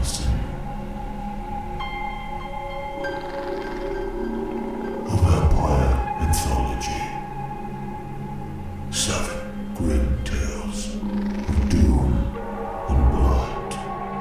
Madison. A Vampyre Anthology. 7 grim tales of doom and blood.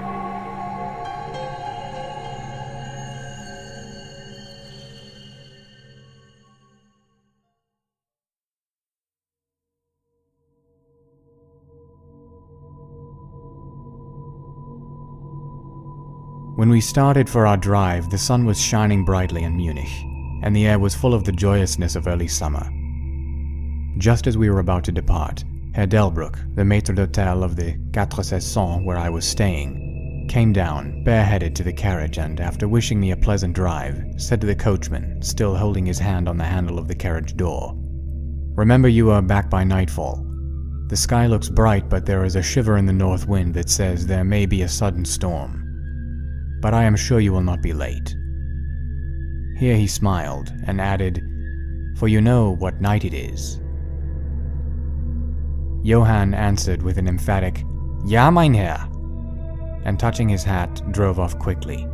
When we started for our drive, the sun was shining brightly in Munich, and the air was full of the joyousness of early summer. Just as we were about to depart, Herr Delbruck, the maître d'hôtel of the 4 Saisons where I was staying, came down, bareheaded, to the carriage and, after wishing me a pleasant drive, said to the coachman, still holding his hand on the handle of the carriage door, "Remember you are back by nightfall. The sky looks bright, but there is a shiver in the north wind that says there may be a sudden storm. But I am sure you will not be late." Here he smiled and added, "For you know what night it is." Johann answered with an emphatic, "Ja, mein Herr," and touching his hat, drove off quickly.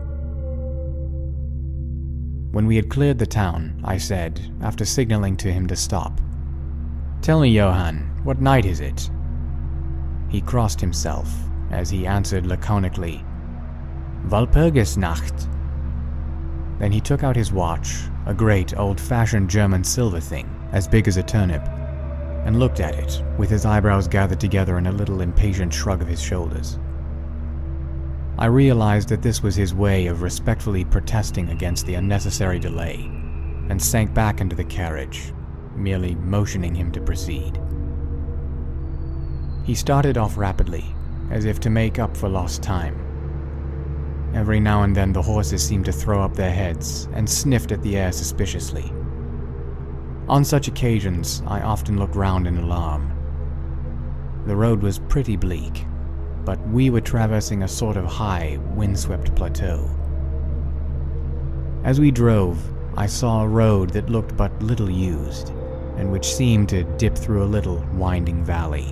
When we had cleared the town, I said, after signaling to him to stop, "Tell me, Johann, what night is it?" He crossed himself as he answered laconically, "Walpurgisnacht." Then he took out his watch, a great old-fashioned German silver thing, as big as a turnip, and looked at it, with his eyebrows gathered together in a little impatient shrug of his shoulders. I realized that this was his way of respectfully protesting against the unnecessary delay, and sank back into the carriage, merely motioning him to proceed. He started off rapidly, as if to make up for lost time. Every now and then the horses seemed to throw up their heads and sniffed at the air suspiciously. On such occasions, I often looked round in alarm. The road was pretty bleak, but we were traversing a sort of high, windswept plateau. As we drove, I saw a road that looked but little used, and which seemed to dip through a little, winding valley.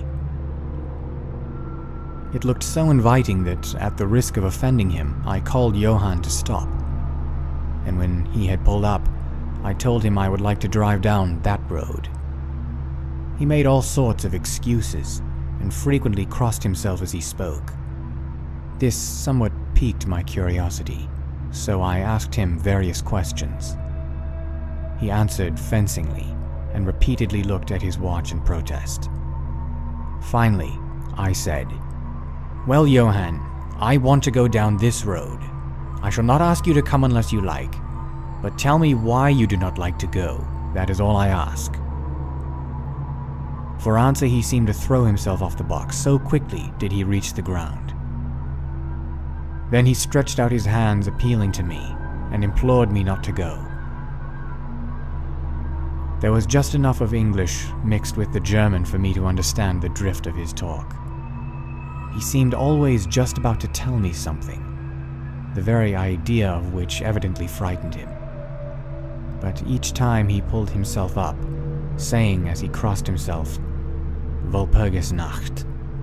It looked so inviting that, at the risk of offending him, I called Johann to stop. And when he had pulled up, I told him I would like to drive down that road. He made all sorts of excuses, and frequently crossed himself as he spoke. This somewhat piqued my curiosity, so I asked him various questions. He answered fencingly, and repeatedly looked at his watch in protest. Finally, I said, "Well, Johann, I want to go down this road. I shall not ask you to come unless you like, but tell me why you do not like to go. That is all I ask." For answer, he seemed to throw himself off the box, so quickly did he reach the ground. Then he stretched out his hands appealing to me, and implored me not to go. There was just enough of English mixed with the German for me to understand the drift of his talk. He seemed always just about to tell me something, the very idea of which evidently frightened him. But each time he pulled himself up, saying as he crossed himself, "Walpurgisnacht."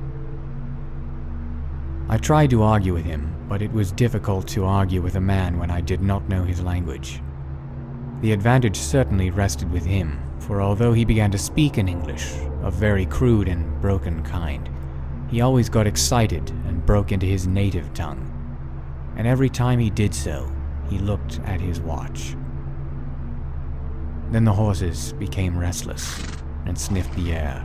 I tried to argue with him, but it was difficult to argue with a man when I did not know his language. The advantage certainly rested with him, for although he began to speak in English, of very crude and broken kind, he always got excited and broke into his native tongue, and every time he did so, he looked at his watch. Then the horses became restless and sniffed the air.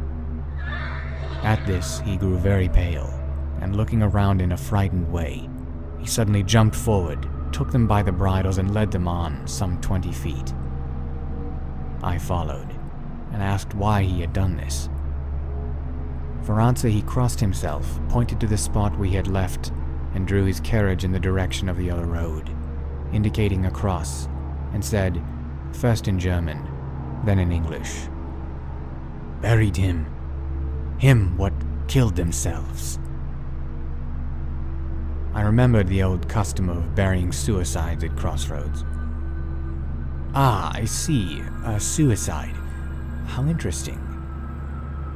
At this, he grew very pale, and looking around in a frightened way, he suddenly jumped forward, took them by the bridles and led them on some 20 feet. I followed, and asked why he had done this. For answer, he crossed himself, pointed to the spot we had left, and drew his carriage in the direction of the other road, indicating across, and said, first in German, then in English, "Buried him. Him what killed themselves." I remembered the old custom of burying suicides at crossroads. "Ah, I see. A suicide. How interesting."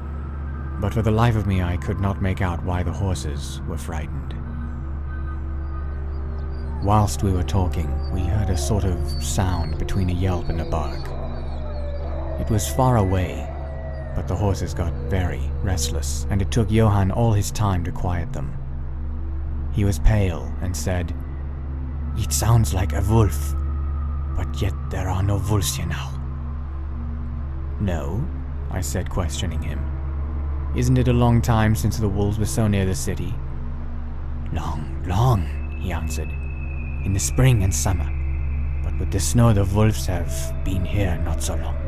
But for the life of me I could not make out why the horses were frightened. Whilst we were talking, we heard a sort of sound between a yelp and a bark. It was far away, but the horses got very restless, and it took Johann all his time to quiet them. He was pale and said, "It sounds like a wolf, but yet there are no wolves here now." "No?" I said, questioning him. "Isn't it a long time since the wolves were so near the city?" Long, he answered. "In the spring and summer, but with the snow the wolves have been here not so long."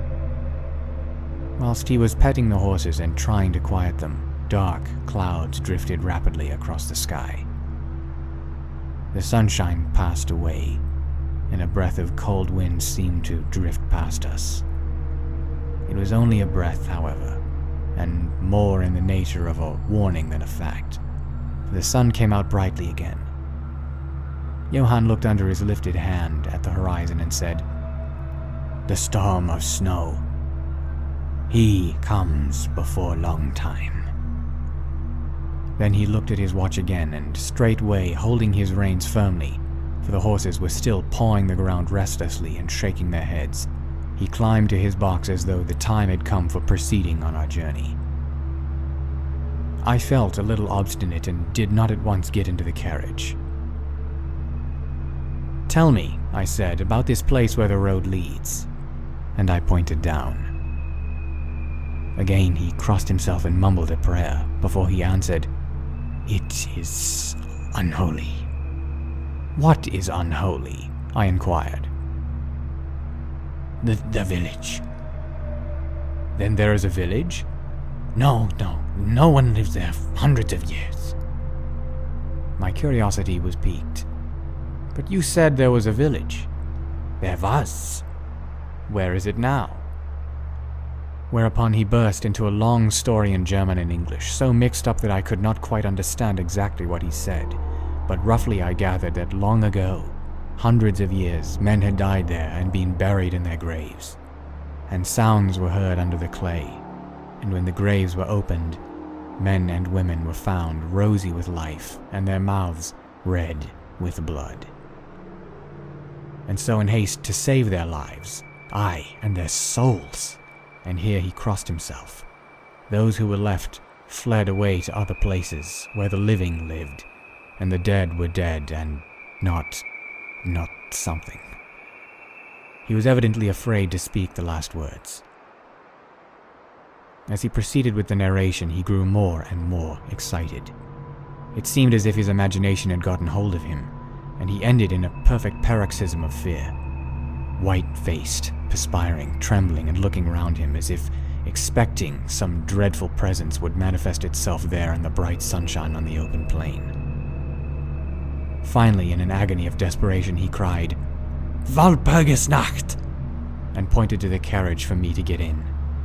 Whilst he was petting the horses and trying to quiet them, dark clouds drifted rapidly across the sky. The sunshine passed away, and a breath of cold wind seemed to drift past us. It was only a breath, however, and more in the nature of a warning than a fact, for the sun came out brightly again. Johann looked under his lifted hand at the horizon and said, "The storm of snow. He comes before long time." Then he looked at his watch again, and straightway, holding his reins firmly, for the horses were still pawing the ground restlessly and shaking their heads, he climbed to his box as though the time had come for proceeding on our journey. I felt a little obstinate and did not at once get into the carriage. "Tell me," I said, "about this place where the road leads," and I pointed down. Again he crossed himself and mumbled a prayer before he answered, "It is unholy." "What is unholy?" I inquired. The village." "Then there is a village?" No one lives there for hundreds of years." My curiosity was piqued. "But you said there was a village." "There was." "Where is it now?" Whereupon he burst into a long story in German and English, so mixed up that I could not quite understand exactly what he said, but roughly I gathered that long ago, hundreds of years, men had died there and been buried in their graves, and sounds were heard under the clay, and when the graves were opened, men and women were found rosy with life and their mouths red with blood. And so in haste to save their lives, aye, and their souls, and here he crossed himself, those who were left fled away to other places where the living lived, and the dead were dead and not something. He was evidently afraid to speak the last words. As he proceeded with the narration, he grew more and more excited. It seemed as if his imagination had gotten hold of him, and he ended in a perfect paroxysm of fear, white-faced, perspiring, trembling, and looking round him as if expecting some dreadful presence would manifest itself there in the bright sunshine on the open plain. Finally, in an agony of desperation, he cried, "Walpurgisnacht!" and pointed to the carriage for me to get in.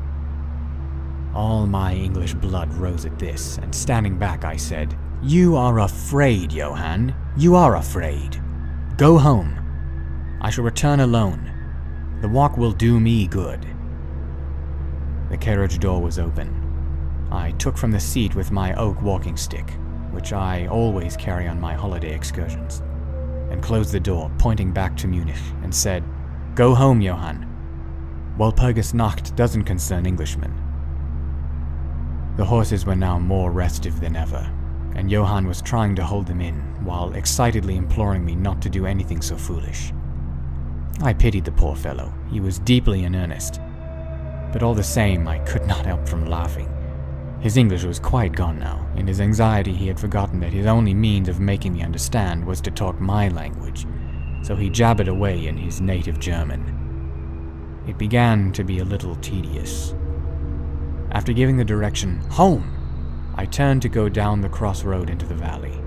All my English blood rose at this, and standing back I said, "You are afraid, Johann. You are afraid. Go home. I shall return alone. The walk will do me good." The carriage door was open. I took from the seat with my oak walking stick, which I always carry on my holiday excursions, and closed the door, pointing back to Munich, and said, "Go home, Johann. Walpurgisnacht doesn't concern Englishmen." The horses were now more restive than ever, and Johann was trying to hold them in, while excitedly imploring me not to do anything so foolish. I pitied the poor fellow. He was deeply in earnest. But all the same, I could not help from laughing. His English was quite gone now. In his anxiety, he had forgotten that his only means of making me understand was to talk my language, so he jabbered away in his native German. It began to be a little tedious. After giving the direction, "Home!" I turned to go down the crossroad into the valley.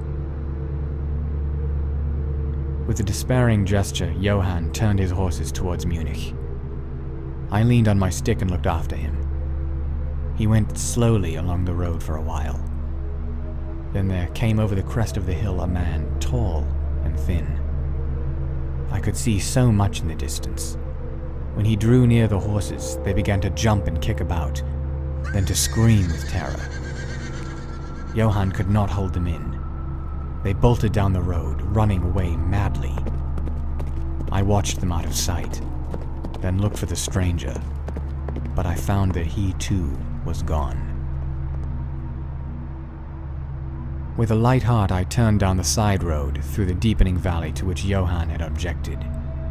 With a despairing gesture, Johann turned his horses towards Munich. I leaned on my stick and looked after him. He went slowly along the road for a while. Then there came over the crest of the hill a man, tall and thin. I could see so much in the distance. When he drew near the horses, they began to jump and kick about, then to scream with terror. Johann could not hold them in. They bolted down the road, running away madly. I watched them out of sight, then looked for the stranger, but I found that he too was gone. With a light heart, I turned down the side road through the deepening valley to which Johann had objected.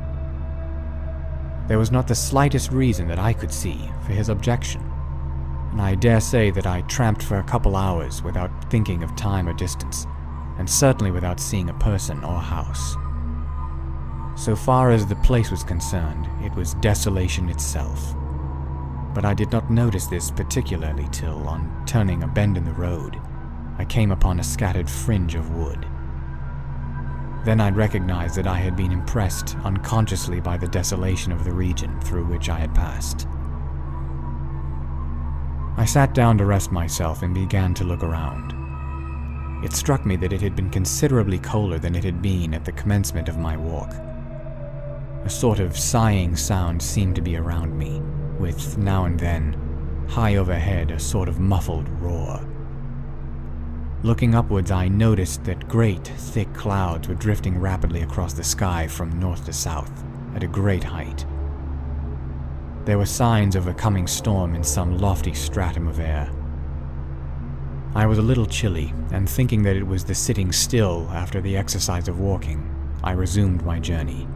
There was not the slightest reason that I could see for his objection, and I dare say that I tramped for a couple hours without thinking of time or distance, and certainly without seeing a person or house. So far as the place was concerned, it was desolation itself. But I did not notice this particularly till, on turning a bend in the road, I came upon a scattered fringe of wood. Then I'd recognized that I had been impressed unconsciously by the desolation of the region through which I had passed. I sat down to rest myself and began to look around. It struck me that it had been considerably colder than it had been at the commencement of my walk. A sort of sighing sound seemed to be around me, with, now and then, high overhead, a sort of muffled roar. Looking upwards, I noticed that great, thick clouds were drifting rapidly across the sky from north to south, at a great height. There were signs of a coming storm in some lofty stratum of air. I was a little chilly, and thinking that it was the sitting still after the exercise of walking, I resumed my journey.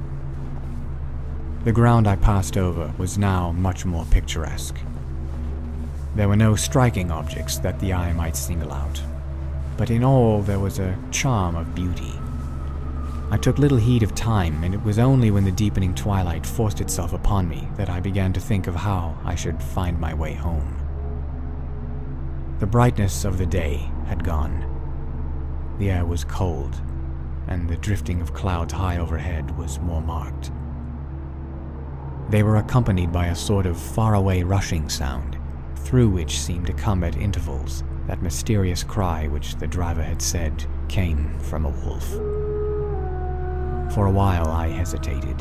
The ground I passed over was now much more picturesque. There were no striking objects that the eye might single out, but in all there was a charm of beauty. I took little heed of time, and it was only when the deepening twilight forced itself upon me that I began to think of how I should find my way home. The brightness of the day had gone. The air was cold, and the drifting of clouds high overhead was more marked. They were accompanied by a sort of faraway rushing sound, through which seemed to come at intervals that mysterious cry which the driver had said came from a wolf. For a while I hesitated.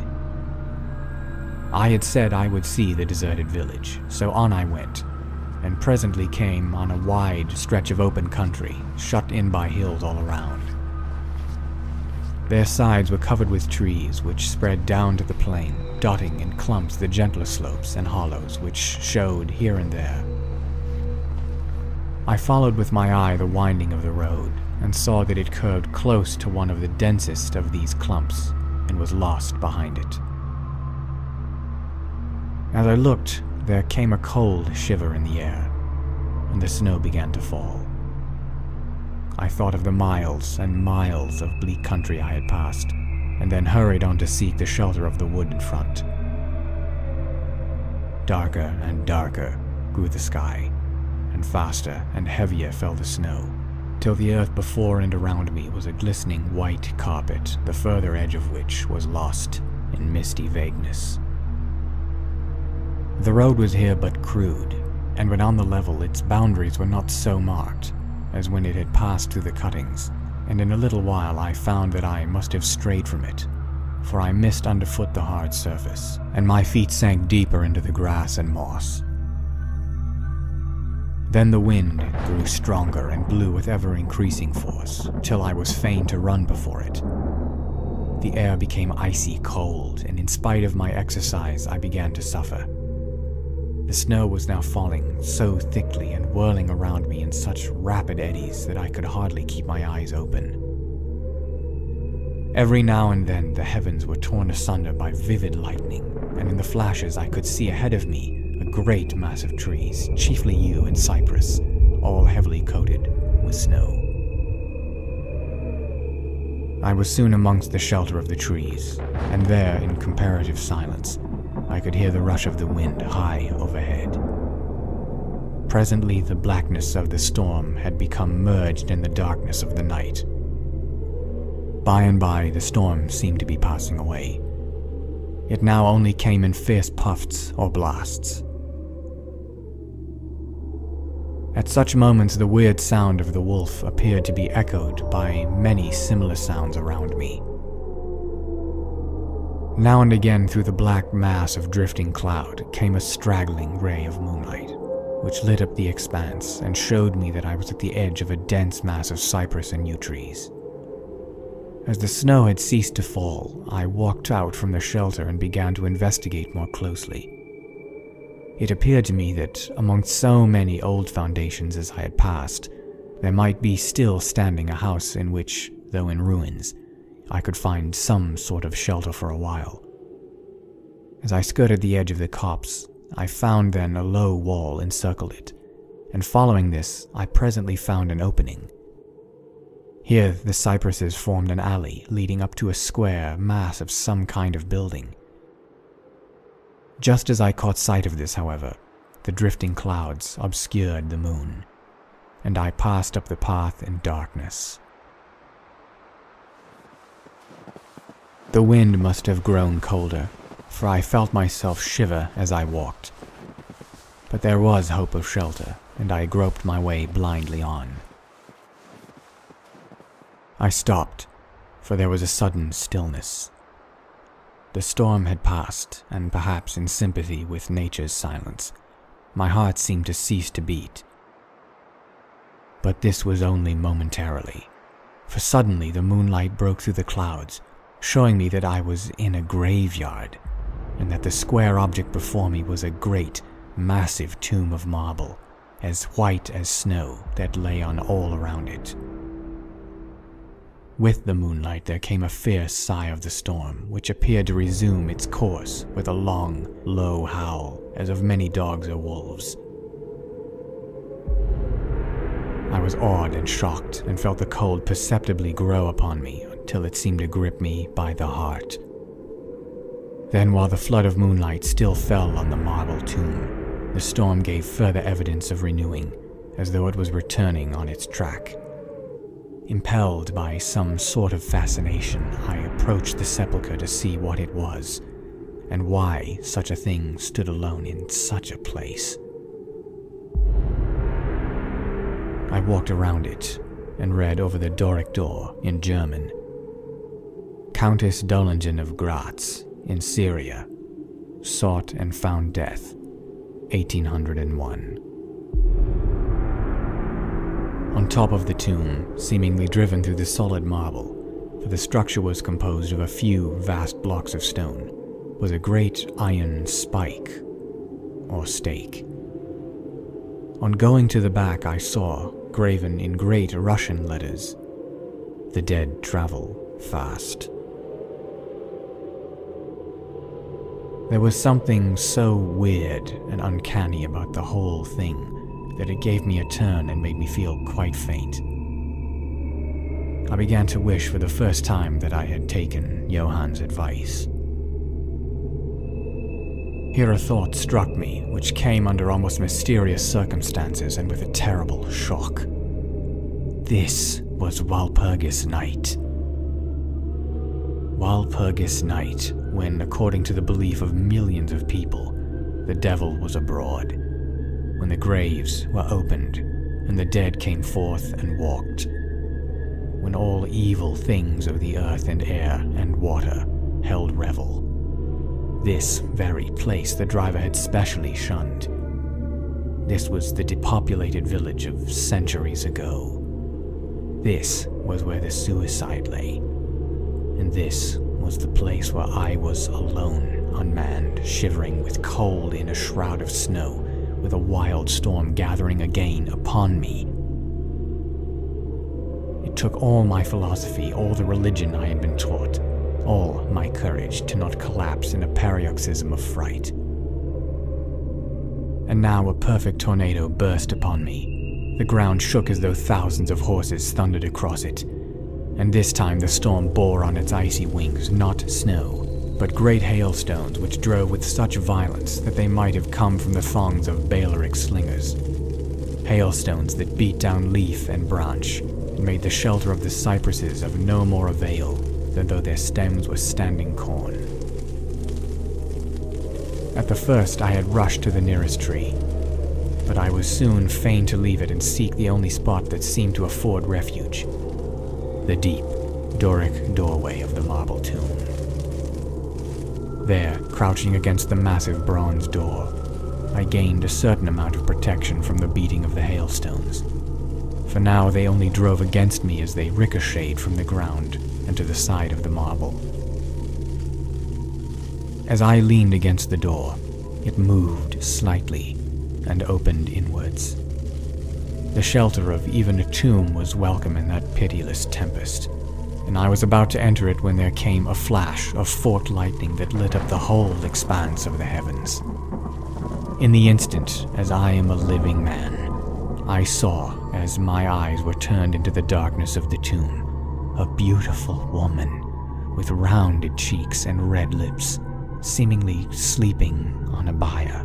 I had said I would see the deserted village, so on I went, and presently came on a wide stretch of open country, shut in by hills all around. Their sides were covered with trees which spread down to the plain, dotting in clumps the gentler slopes and hollows which showed here and there. I followed with my eye the winding of the road, and saw that it curved close to one of the densest of these clumps, and was lost behind it. As I looked, there came a cold shiver in the air, and the snow began to fall. I thought of the miles and miles of bleak country I had passed, and then hurried on to seek the shelter of the wood in front. Darker and darker grew the sky, and faster and heavier fell the snow, till the earth before and around me was a glistening white carpet, the further edge of which was lost in misty vagueness. The road was here but crude, and when on the level its boundaries were not so marked as when it had passed through the cuttings, and in a little while I found that I must have strayed from it, for I missed underfoot the hard surface, and my feet sank deeper into the grass and moss. Then the wind grew stronger and blew with ever-increasing force, till I was fain to run before it. The air became icy cold, and in spite of my exercise I began to suffer. The snow was now falling so thickly and whirling around me in such rapid eddies that I could hardly keep my eyes open. Every now and then the heavens were torn asunder by vivid lightning, and in the flashes I could see ahead of me a great mass of trees, chiefly yew and cypress, all heavily coated with snow. I was soon amongst the shelter of the trees, and there, in comparative silence, I could hear the rush of the wind high overhead. Presently the blackness of the storm had become merged in the darkness of the night. By and by the storm seemed to be passing away. It now only came in fierce puffs or blasts. At such moments the weird sound of the wolf appeared to be echoed by many similar sounds around me. Now and again through the black mass of drifting cloud came a straggling ray of moonlight, which lit up the expanse and showed me that I was at the edge of a dense mass of cypress and yew trees. As the snow had ceased to fall, I walked out from the shelter and began to investigate more closely. It appeared to me that among so many old foundations as I had passed, there might be still standing a house in which, though in ruins, I could find some sort of shelter for a while. As I skirted the edge of the copse, I found then a low wall encircled it, and following this, I presently found an opening. Here the cypresses formed an alley leading up to a square mass of some kind of building. Just as I caught sight of this, however, the drifting clouds obscured the moon, and I passed up the path in darkness. The wind must have grown colder, for I felt myself shiver as I walked. But there was hope of shelter, and I groped my way blindly on. I stopped, for there was a sudden stillness. The storm had passed, and perhaps in sympathy with nature's silence, my heart seemed to cease to beat. But this was only momentarily, for suddenly the moonlight broke through the clouds, showing me that I was in a graveyard, and that the square object before me was a great, massive tomb of marble, as white as snow that lay on all around it. With the moonlight there came a fierce sigh of the storm, which appeared to resume its course with a long, low howl, as of many dogs or wolves. I was awed and shocked, and felt the cold perceptibly grow upon me until it seemed to grip me by the heart. Then, while the flood of moonlight still fell on the marble tomb, the storm gave further evidence of renewing, as though it was returning on its track. Impelled by some sort of fascination, I approached the sepulchre to see what it was, and why such a thing stood alone in such a place. I walked around it, and read over the Doric door in German. Countess Dollingen of Graz, in Syria, sought and found death, 1801. On top of the tomb, seemingly driven through the solid marble, for the structure was composed of a few vast blocks of stone, was a great iron spike, or stake. On going to the back I saw, graven in great Russian letters, "The dead travel fast." There was something so weird and uncanny about the whole thing that it gave me a turn and made me feel quite faint. I began to wish for the first time that I had taken Johann's advice. Here a thought struck me, which came under almost mysterious circumstances and with a terrible shock. This was Walpurgis Night. Walpurgis Night, when, according to the belief of millions of people, the devil was abroad, when the graves were opened, and the dead came forth and walked, when all evil things of the earth and air and water held revel. This very place the driver had specially shunned. This was the depopulated village of centuries ago. This was where the suicide lay, and this was the place where I was alone, unmanned, shivering with cold in a shroud of snow, with a wild storm gathering again upon me. It took all my philosophy, all the religion I had been taught, all my courage to not collapse in a paroxysm of fright. And now a perfect tornado burst upon me. The ground shook as though thousands of horses thundered across it, and this time the storm bore on its icy wings not snow, but great hailstones which drove with such violence that they might have come from the thongs of Balearic slingers. Hailstones that beat down leaf and branch, and made the shelter of the cypresses of no more avail than though their stems were standing corn. At the first I had rushed to the nearest tree, but I was soon fain to leave it and seek the only spot that seemed to afford refuge, the deep, Doric doorway of the marble tomb. There, crouching against the massive bronze door, I gained a certain amount of protection from the beating of the hailstones, for now they only drove against me as they ricocheted from the ground, and to the side of the marble. As I leaned against the door, it moved slightly and opened inwards. The shelter of even a tomb was welcome in that pitiless tempest, and I was about to enter it when there came a flash of forked lightning that lit up the whole expanse of the heavens. In the instant, as I am a living man, I saw, as my eyes were turned into the darkness of the tomb, a beautiful woman with rounded cheeks and red lips, seemingly sleeping on a bier.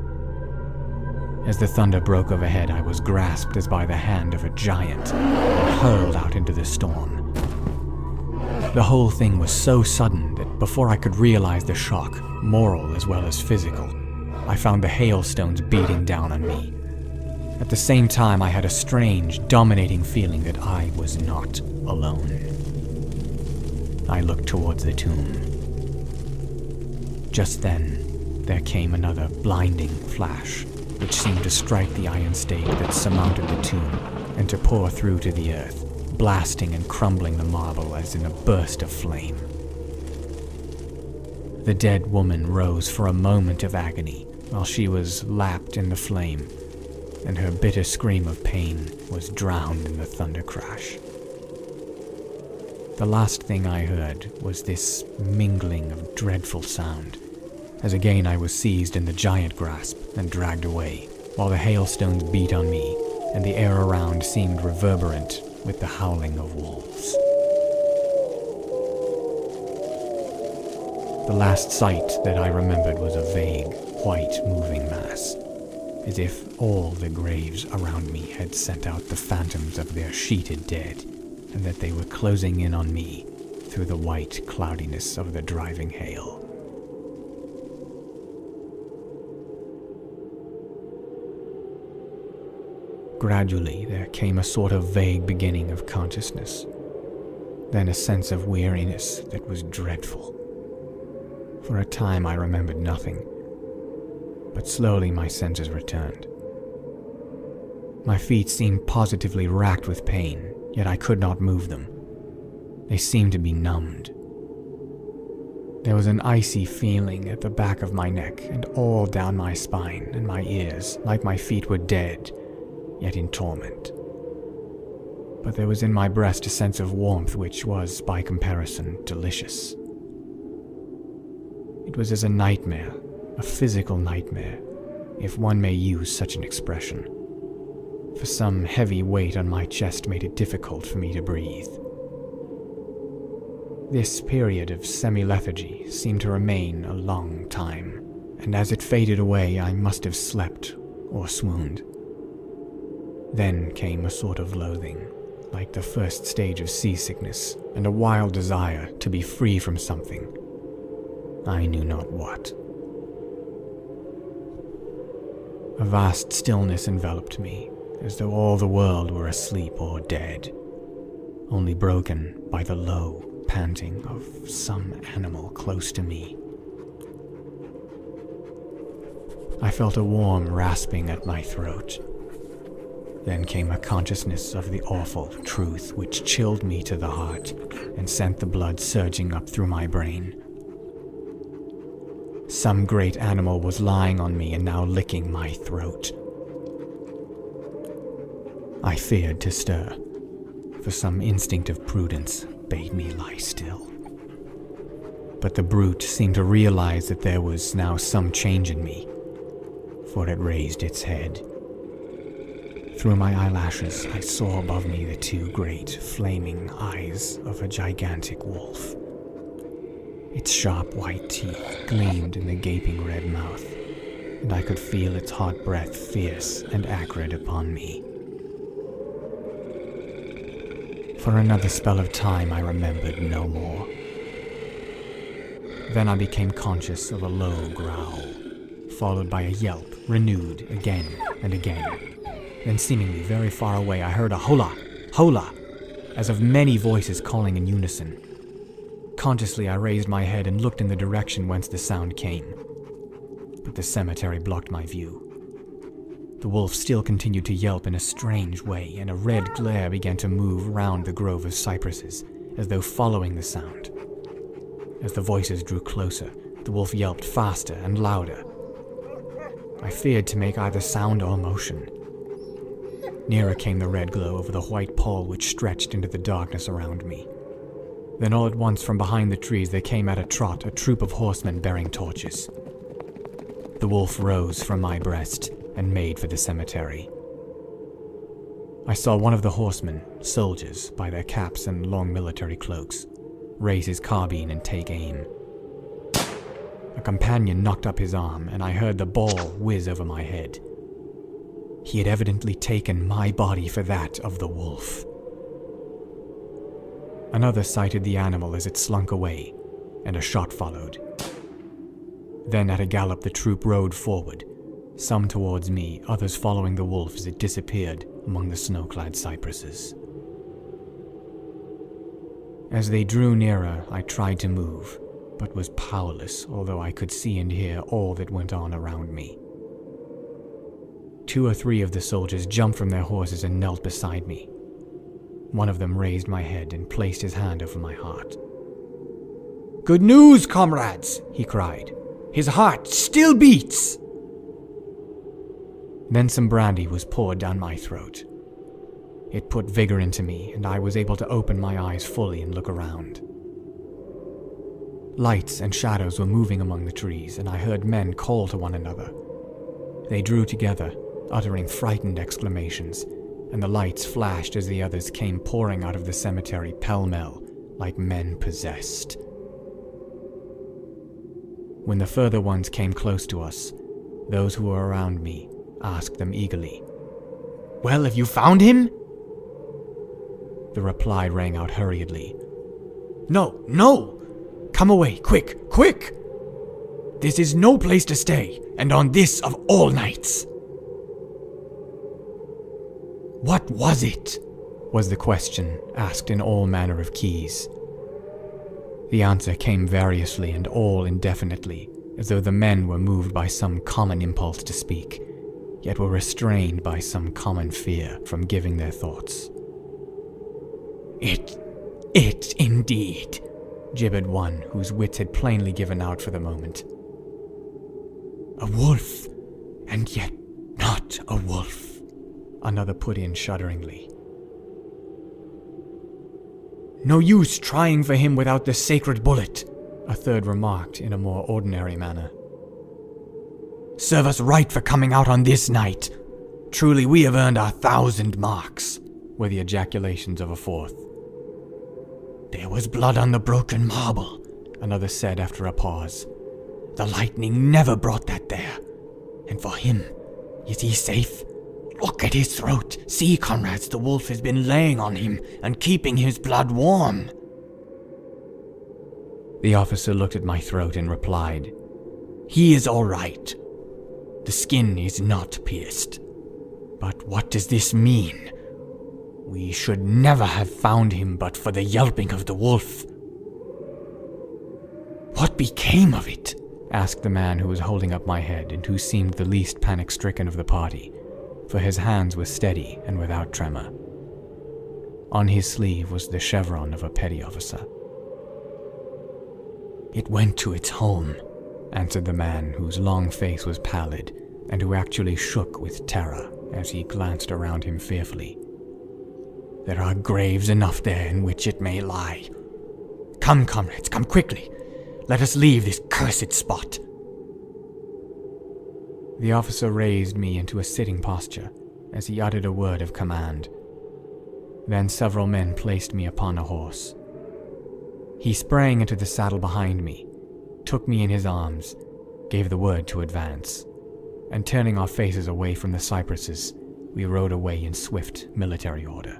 As the thunder broke overhead, I was grasped as by the hand of a giant and hurled out into the storm. The whole thing was so sudden that before I could realize the shock, moral as well as physical, I found the hailstones beating down on me. At the same time, I had a strange, dominating feeling that I was not alone. I looked towards the tomb. Just then, there came another blinding flash, which seemed to strike the iron stake that surmounted the tomb and to pour through to the earth, blasting and crumbling the marble as in a burst of flame. The dead woman rose for a moment of agony while she was lapped in the flame, and her bitter scream of pain was drowned in the thunder crash. The last thing I heard was this mingling of dreadful sound, as again I was seized in the giant grasp and dragged away, while the hailstones beat on me, and the air around seemed reverberant with the howling of wolves. The last sight that I remembered was a vague, white moving mass, as if all the graves around me had sent out the phantoms of their sheeted dead, and that they were closing in on me through the white cloudiness of the driving hail. Gradually, there came a sort of vague beginning of consciousness, then a sense of weariness that was dreadful. For a time I remembered nothing, but slowly my senses returned. My feet seemed positively racked with pain, yet I could not move them. They seemed to be numbed. There was an icy feeling at the back of my neck and all down my spine and my ears, like my feet were dead, yet in torment. But there was in my breast a sense of warmth which was, by comparison, delicious. It was as a nightmare, a physical nightmare, if one may use such an expression, for some heavy weight on my chest made it difficult for me to breathe. This period of semi-lethargy seemed to remain a long time, and as it faded away I must have slept or swooned. Then came a sort of loathing, like the first stage of seasickness, and a wild desire to be free from something. I knew not what. A vast stillness enveloped me, as though all the world were asleep or dead, only broken by the low panting of some animal close to me. I felt a warm rasping at my throat. Then came a consciousness of the awful truth which chilled me to the heart and sent the blood surging up through my brain. Some great animal was lying on me and now licking my throat. I feared to stir, for some instinct of prudence bade me lie still. But the brute seemed to realize that there was now some change in me, for it raised its head. Through my eyelashes, I saw above me the two great, flaming eyes of a gigantic wolf. Its sharp white teeth gleamed in the gaping red mouth, and I could feel its hot breath fierce and acrid upon me. For another spell of time I remembered no more. Then I became conscious of a low growl, followed by a yelp, renewed again and again. Then seemingly very far away I heard a hola, hola, as of many voices calling in unison. Consciously I raised my head and looked in the direction whence the sound came, but the cemetery blocked my view. The wolf still continued to yelp in a strange way, and a red glare began to move round the grove of cypresses, as though following the sound. As the voices drew closer, the wolf yelped faster and louder. I feared to make either sound or motion. Nearer came the red glow over the white pall which stretched into the darkness around me. Then all at once from behind the trees there came at a trot a troop of horsemen bearing torches. The wolf rose from my breast and made for the cemetery. I saw one of the horsemen, soldiers by their caps and long military cloaks, raise his carbine and take aim. A companion knocked up his arm, and I heard the ball whiz over my head. He had evidently taken my body for that of the wolf. Another sighted the animal as it slunk away, and a shot followed. Then at a gallop the troop rode forward, some towards me, others following the wolf as it disappeared among the snow-clad cypresses. As they drew nearer, I tried to move, but was powerless, although I could see and hear all that went on around me. 2 or 3 of the soldiers jumped from their horses and knelt beside me. One of them raised my head and placed his hand over my heart. "Good news, comrades!" he cried. "His heart still beats!" Then some brandy was poured down my throat. It put vigor into me, and I was able to open my eyes fully and look around. Lights and shadows were moving among the trees, and I heard men call to one another. They drew together, uttering frightened exclamations, and the lights flashed as the others came pouring out of the cemetery pell-mell, like men possessed. When the further ones came close to us, those who were around me asked them eagerly, "Well, have you found him?" The reply rang out hurriedly, "No, no! Come away, quick, quick! This is no place to stay, and on this of all nights!" "What was it?" was the question, asked in all manner of keys. The answer came variously and all indefinitely, as though the men were moved by some common impulse to speak, yet were restrained by some common fear from giving their thoughts. It indeed," gibbered one whose wits had plainly given out for the moment. "A wolf, and yet not a wolf," another put in shudderingly. "No use trying for him without the sacred bullet," a third remarked in a more ordinary manner. "Serve us right for coming out on this night. Truly we have earned our 1,000 marks," were the ejaculations of a fourth. "There was blood on the broken marble," another said after a pause. "The lightning never brought that there. And for him, is he safe? Look at his throat. See, comrades, the wolf has been laying on him and keeping his blood warm." The officer looked at my throat and replied, "He is all right. The skin is not pierced. But what does this mean? We should never have found him but for the yelping of the wolf." "What became of it?" asked the man who was holding up my head and who seemed the least panic-stricken of the party, for his hands were steady and without tremor. On his sleeve was the chevron of a petty officer. "It went to its home," answered the man whose long face was pallid and who actually shook with terror as he glanced around him fearfully. "There are graves enough there in which it may lie. Come, comrades, come quickly. Let us leave this cursed spot." The officer raised me into a sitting posture as he uttered a word of command. Then several men placed me upon a horse. He sprang into the saddle behind me, took me in his arms, gave the word to advance, and turning our faces away from the cypresses, we rode away in swift military order.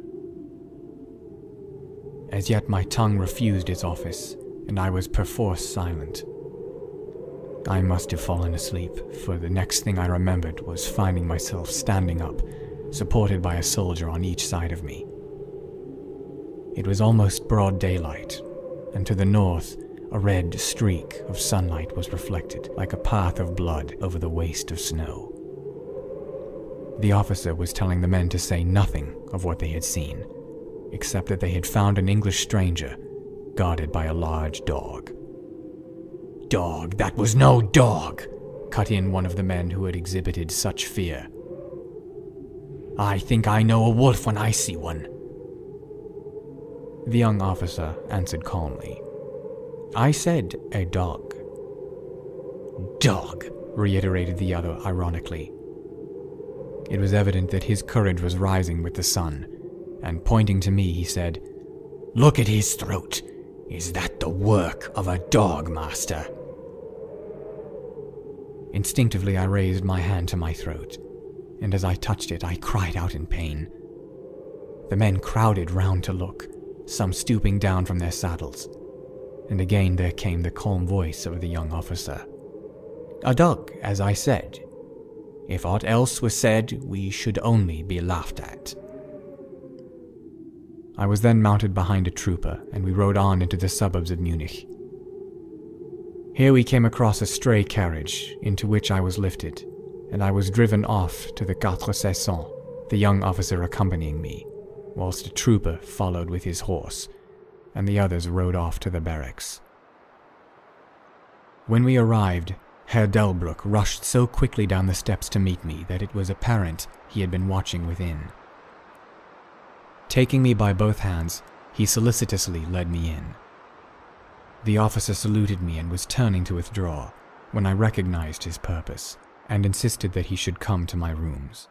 As yet my tongue refused its office, and I was perforce silent. I must have fallen asleep, for the next thing I remembered was finding myself standing up, supported by a soldier on each side of me. It was almost broad daylight, and to the north, a red streak of sunlight was reflected like a path of blood over the waste of snow. The officer was telling the men to say nothing of what they had seen, except that they had found an English stranger guarded by a large dog. "Dog, that was no dog!" cut in one of the men who had exhibited such fear. "I think I know a wolf when I see one." The young officer answered calmly, "I said a dog." "Dog," reiterated the other ironically. It was evident that his courage was rising with the sun, and pointing to me, he said, "Look at his throat. Is that the work of a dog, master?" Instinctively, I raised my hand to my throat, and as I touched it, I cried out in pain. The men crowded round to look, some stooping down from their saddles, and again there came the calm voice of the young officer. "A dog, as I said. If aught else was said, we should only be laughed at." I was then mounted behind a trooper, and we rode on into the suburbs of Munich. Here we came across a stray carriage, into which I was lifted, and I was driven off to the Quatre Saisons, the young officer accompanying me, whilst a trooper followed with his horse, and the others rode off to the barracks. When we arrived, Herr Delbruck rushed so quickly down the steps to meet me that it was apparent he had been watching within. Taking me by both hands, he solicitously led me in. The officer saluted me and was turning to withdraw, when I recognized his purpose, and insisted that he should come to my rooms.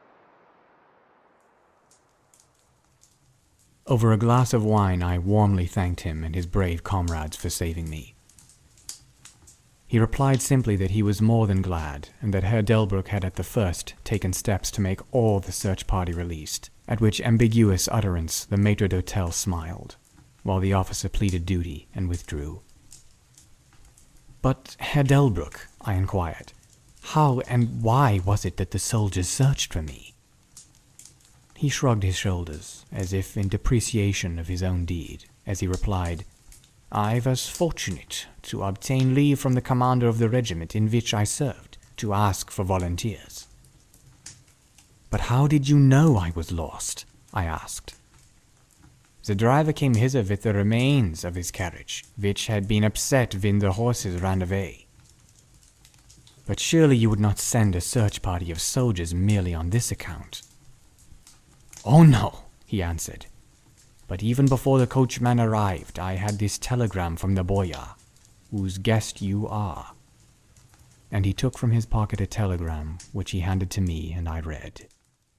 Over a glass of wine, I warmly thanked him and his brave comrades for saving me. He replied simply that he was more than glad, and that Herr Delbruck had at the first taken steps to make all the search party released, at which ambiguous utterance the maître d'hôtel smiled, while the officer pleaded duty and withdrew. "But, Herr Delbruck," I inquired, "how and why was it that the soldiers searched for me?" He shrugged his shoulders, as if in depreciation of his own deed, as he replied, "I was fortunate to obtain leave from the commander of the regiment in which I served to ask for volunteers." "But how did you know I was lost?" I asked. "The driver came hither with the remains of his carriage, which had been upset when the horses ran away." "But surely you would not send a search party of soldiers merely on this account?" "Oh no," he answered. "But even before the coachman arrived, I had this telegram from the boyar, whose guest you are." And he took from his pocket a telegram, which he handed to me, and I read.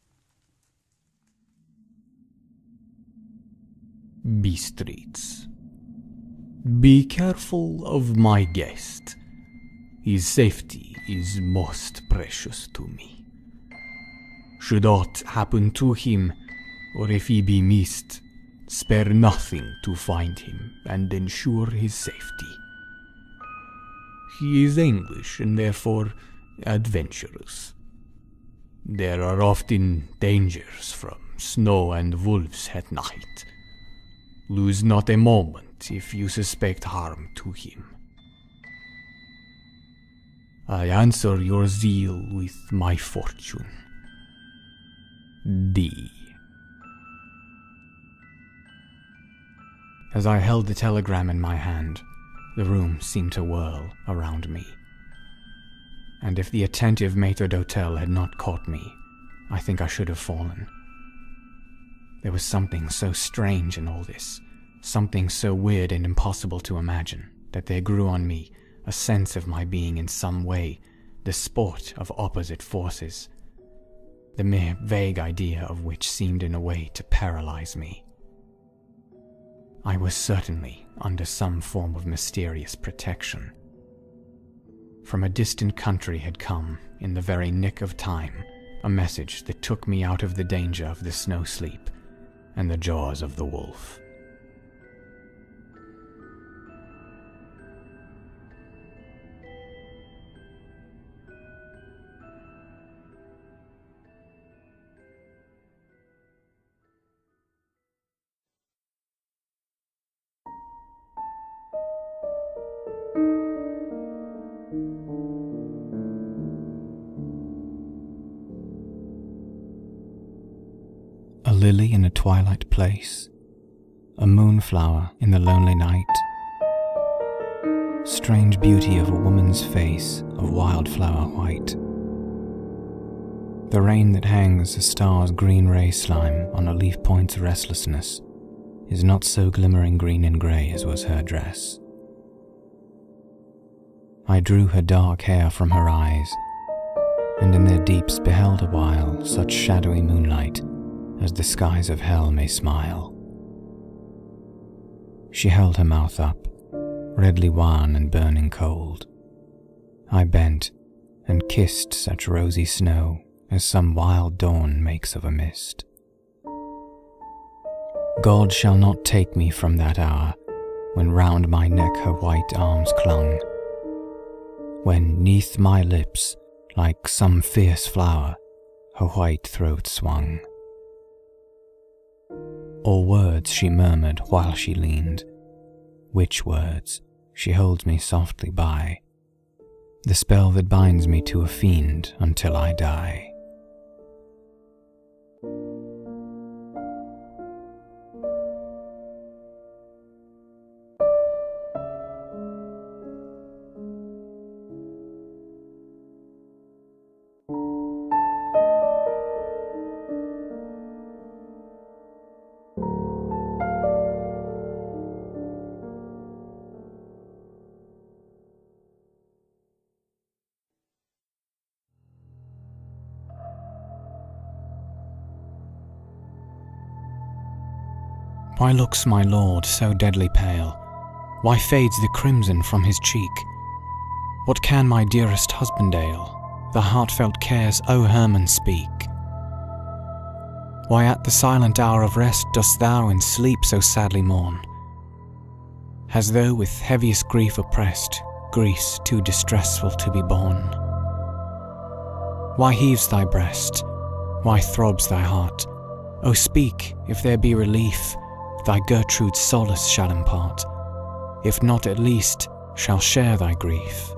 "Bistritz. Be careful of my guest. His safety is most precious to me. Should aught happen to him, or if he be missed, spare nothing to find him and ensure his safety. He is English and therefore adventurous. There are often dangers from snow and wolves at night. Lose not a moment if you suspect harm to him. I answer your zeal with my fortune. D." As I held the telegram in my hand, the room seemed to whirl around me. And if the attentive maître d'hôtel had not caught me, I think I should have fallen. There was something so strange in all this, something so weird and impossible to imagine, that there grew on me a sense of my being in some way the sport of opposite forces, the mere vague idea of which seemed in a way to paralyze me. I was certainly under some form of mysterious protection. From a distant country had come, in the very nick of time, a message that took me out of the danger of the snow sleep and the jaws of the wolf. A lily in a twilight place, a moonflower in the lonely night. Strange beauty of a woman's face of wildflower white. The rain that hangs a star's green ray slime on a leaf point's restlessness is not so glimmering green and grey as was her dress. I drew her dark hair from her eyes, and in their deeps beheld a while such shadowy moonlight as the skies of hell may smile. She held her mouth up, redly wan and burning cold. I bent and kissed such rosy snow as some wild dawn makes of a mist. God shall not take me from that hour when round my neck her white arms clung, when neath my lips, like some fierce flower, her white throat swung. All words she murmured while she leaned, which words she holds me softly by, the spell that binds me to a fiend until I die. Why looks my lord so deadly pale? Why fades the crimson from his cheek? What can my dearest husband ail? The heartfelt cares, O Herman, speak. Why at the silent hour of rest dost thou in sleep so sadly mourn? As though with heaviest grief oppressed, griefs too distressful to be borne. Why heaves thy breast? Why throbs thy heart? O speak, if there be relief, thy Gertrude's solace shall impart, if not at least shall share thy grief.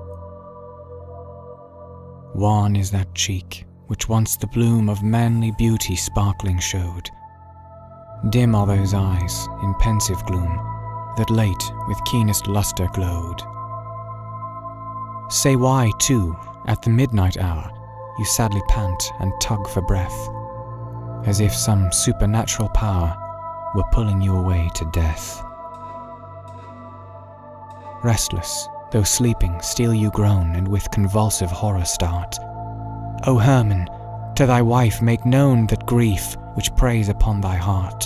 Wan is that cheek which once the bloom of manly beauty sparkling showed. Dim are those eyes in pensive gloom that late with keenest lustre glowed. Say why, too, at the midnight hour you sadly pant and tug for breath, as if some supernatural power were pulling you away to death. Restless, though sleeping, still you groan, and with convulsive horror start. O Herman, to thy wife make known that grief which preys upon thy heart.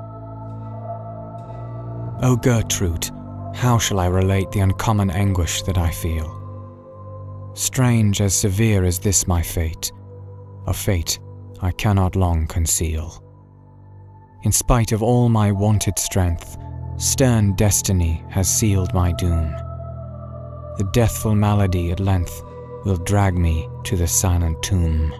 O Gertrude, how shall I relate the uncommon anguish that I feel? Strange as severe as this my fate, a fate I cannot long conceal. In spite of all my wonted strength, stern destiny has sealed my doom. The deathful malady at length will drag me to the silent tomb.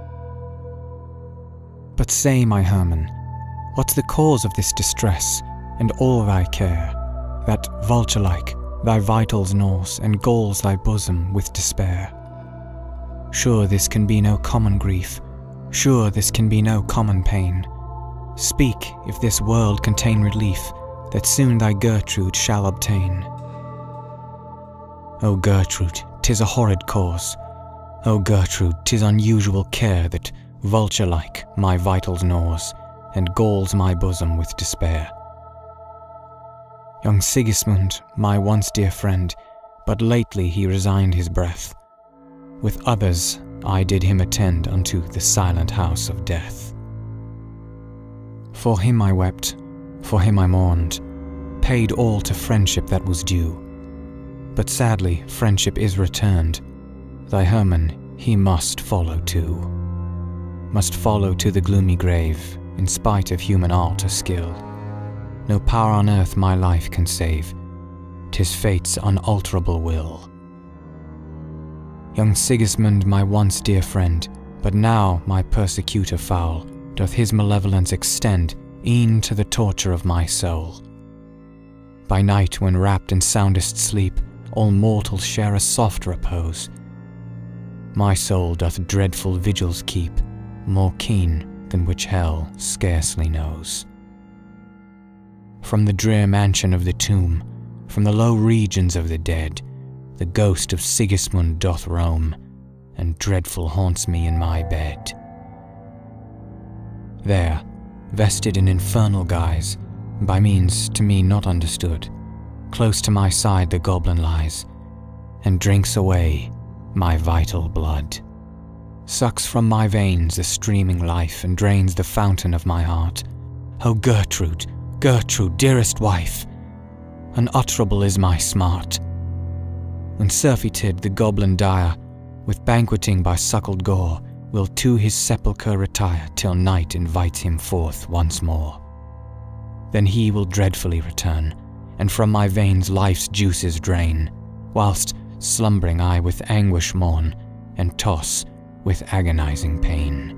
But say, my Herman, what's the cause of this distress and all thy care, that vulture-like thy vitals gnaws and galls thy bosom with despair? Sure this can be no common grief, sure this can be no common pain. Speak, if this world contain relief, that soon thy Gertrude shall obtain. O Gertrude, 'tis a horrid cause. O Gertrude, 'tis unusual care that, vulture-like, my vitals gnaws, and galls my bosom with despair. Young Sigismund, my once dear friend, but lately he resigned his breath. With others I did him attend unto the silent house of death. For him I wept, for him I mourned, paid all to friendship that was due. But sadly friendship is returned, thy Herman he must follow too. Must follow to the gloomy grave, in spite of human art or skill. No power on earth my life can save, 'tis fate's unalterable will. Young Sigismund my once dear friend, but now my persecutor foul, doth his malevolence extend e'en to the torture of my soul. By night when wrapped in soundest sleep, all mortals share a soft repose. My soul doth dreadful vigils keep, more keen than which hell scarcely knows. From the drear mansion of the tomb, from the low regions of the dead, the ghost of Sigismund doth roam, and dreadful haunts me in my bed. There, vested in infernal guise, by means to me not understood, close to my side the goblin lies, and drinks away my vital blood. Sucks from my veins the streaming life, and drains the fountain of my heart. O Gertrude, Gertrude, dearest wife, unutterable is my smart. Unsurfeited the goblin dire, with banqueting by suckled gore, will to his sepulchre retire till night invites him forth once more. Then he will dreadfully return, and from my veins life's juices drain, whilst slumbering I with anguish mourn, and toss with agonizing pain.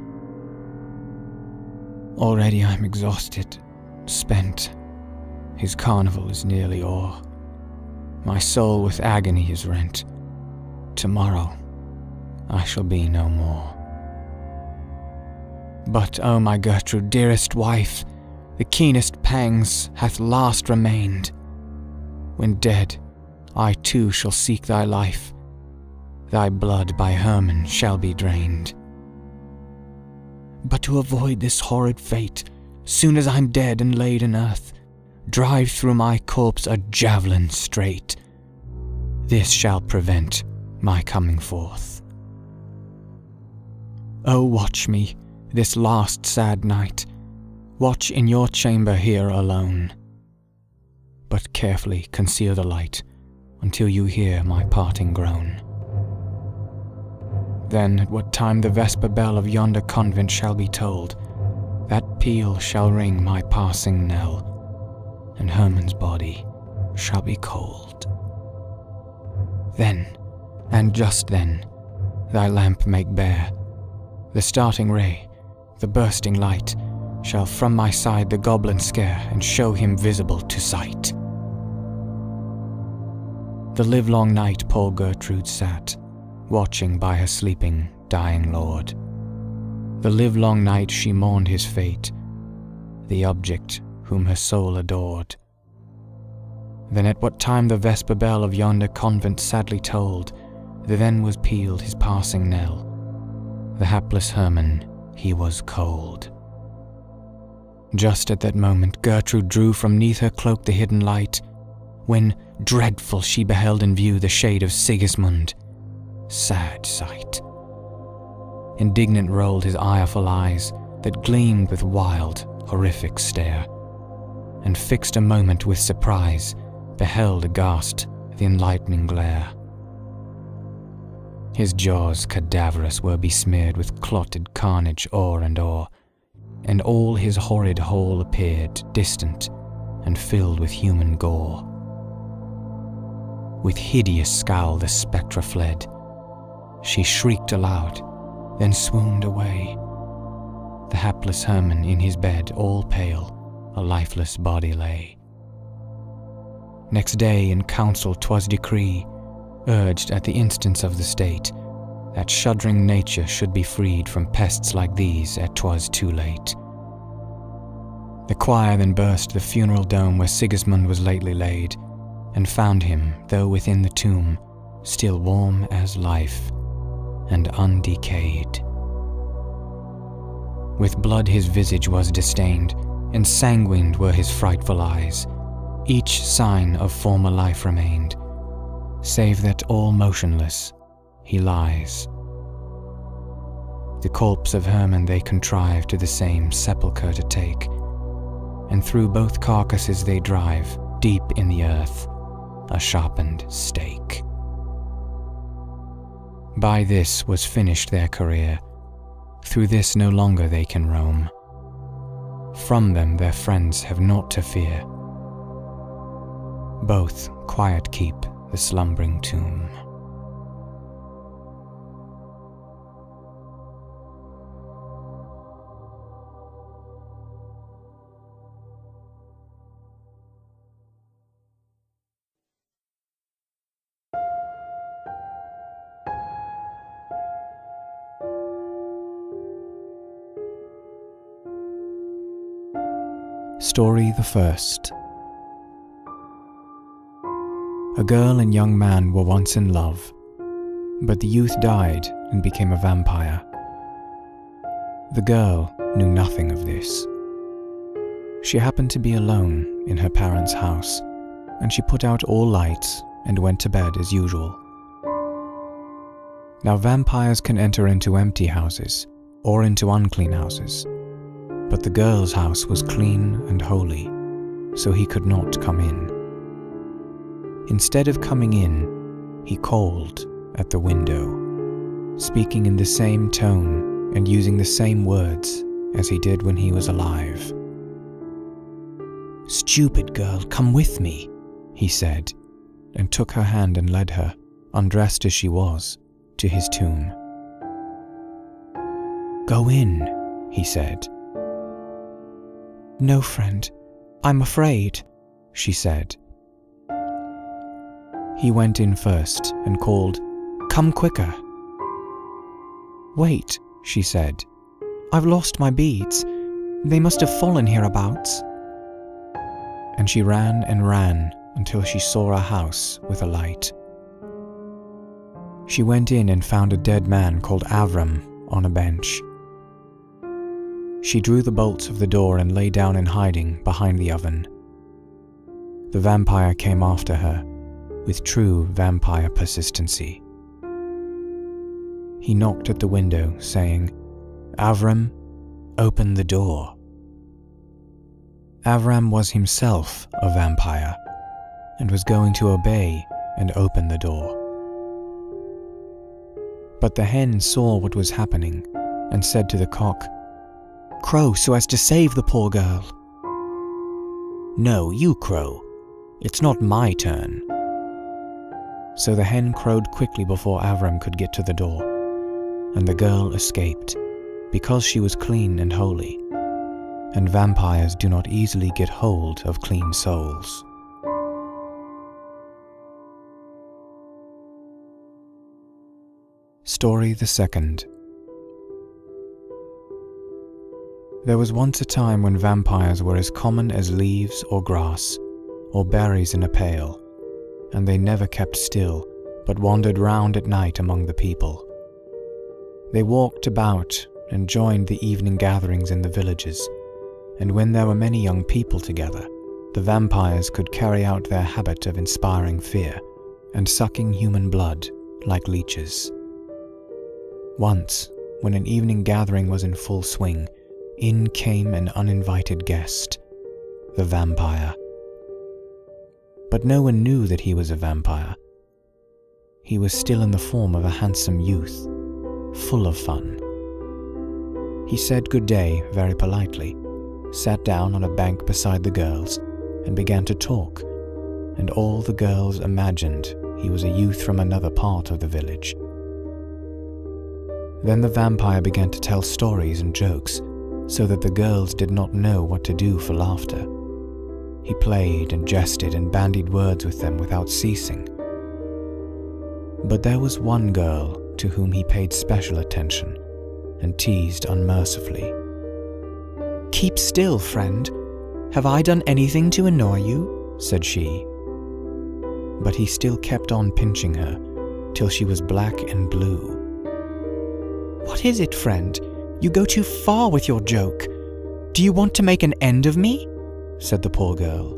Already I'm exhausted, spent, his carnival is nearly o'er. My soul with agony is rent. Tomorrow I shall be no more. But, O my Gertrude, dearest wife, the keenest pangs hath last remained. When dead, I too shall seek thy life. Thy blood by Hermann shall be drained. But to avoid this horrid fate, soon as I'm dead and laid in earth, drive through my corpse a javelin straight. This shall prevent my coming forth. Oh, watch me this last sad night, watch in your chamber here alone, but carefully conceal the light until you hear my parting groan. Then at what time the vesper bell of yonder convent shall be tolled, that peal shall ring my passing knell, and Hermann's body shall be cold. Then, and just then, thy lamp make bare, the starting ray, the bursting light, shall from my side the goblin scare, and show him visible to sight. The livelong night poor Gertrude sat, watching by her sleeping, dying lord. The livelong night she mourned his fate, the object whom her soul adored. Then at what time the vesper bell of yonder convent sadly tolled, then was pealed his passing knell. The hapless Hermann, he was cold. Just at that moment Gertrude drew from 'neath her cloak the hidden light, when dreadful she beheld in view the shade of Sigismund. Sad sight. Indignant rolled his ireful eyes, that gleamed with wild, horrific stare, and fixed a moment with surprise, beheld aghast the enlightening glare. His jaws cadaverous were besmeared with clotted carnage o'er and o'er, and all his horrid whole appeared distant and filled with human gore. With hideous scowl the spectre fled. She shrieked aloud, then swooned away. The hapless Hermann in his bed, all pale, a lifeless body lay. Next day in council 'twas decree, urged at the instance of the state, that shuddering nature should be freed from pests like these ere 'twas too late. The choir then burst the funeral dome where Sigismund was lately laid, and found him, though within the tomb, still warm as life, and undecayed. With blood his visage was distained, ensanguined were his frightful eyes. Each sign of former life remained, save that all motionless he lies. The corpse of Hermann they contrive to the same sepulchre to take, and through both carcasses they drive, deep in the earth, a sharpened stake. By this was finished their career, through this no longer they can roam. From them their friends have naught to fear, both quiet keep the slumbering tomb. Story the first. A girl and young man were once in love, but the youth died and became a vampire. The girl knew nothing of this. She happened to be alone in her parents' house, and she put out all lights and went to bed as usual. Now vampires can enter into empty houses or into unclean houses, but the girl's house was clean and holy, so he could not come in. Instead of coming in, he called at the window, speaking in the same tone and using the same words as he did when he was alive. "Stupid girl, come with me," he said, and took her hand and led her, undressed as she was, to his tomb. "Go in," he said. "No, friend, I'm afraid," she said. He went in first and called, "Come quicker." "Wait," she said. "I've lost my beads. They must have fallen hereabouts." And she ran and ran until she saw a house with a light. She went in and found a dead man called Avram on a bench. She drew the bolts of the door and lay down in hiding behind the oven. The vampire came after her, with true vampire persistency. He knocked at the window, saying, "Avram, open the door." Avram was himself a vampire, and was going to obey and open the door. But the hen saw what was happening, and said to the cock, "Crow so as to save the poor girl." "No, you crow. It's not my turn." So the hen crowed quickly before Avram could get to the door, and the girl escaped, because she was clean and holy, and vampires do not easily get hold of clean souls. Story the second. There was once a time when vampires were as common as leaves or grass, or berries in a pail, and they never kept still, but wandered round at night among the people. They walked about and joined the evening gatherings in the villages, and when there were many young people together, the vampires could carry out their habit of inspiring fear and sucking human blood like leeches. Once, when an evening gathering was in full swing, in came an uninvited guest, the vampire. But no one knew that he was a vampire. He was still in the form of a handsome youth, full of fun. He said good day very politely, sat down on a bank beside the girls, and began to talk, and all the girls imagined he was a youth from another part of the village. Then the vampire began to tell stories and jokes, so that the girls did not know what to do for laughter. He played and jested and bandied words with them without ceasing. But there was one girl to whom he paid special attention and teased unmercifully. "Keep still, friend. Have I done anything to annoy you?" said she. But he still kept on pinching her, till she was black and blue. "What is it, friend? You go too far with your joke. Do you want to make an end of me?" said the poor girl.